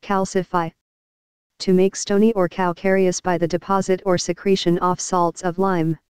Calcify. To make stony or calcareous by the deposit or secretion of salts of lime.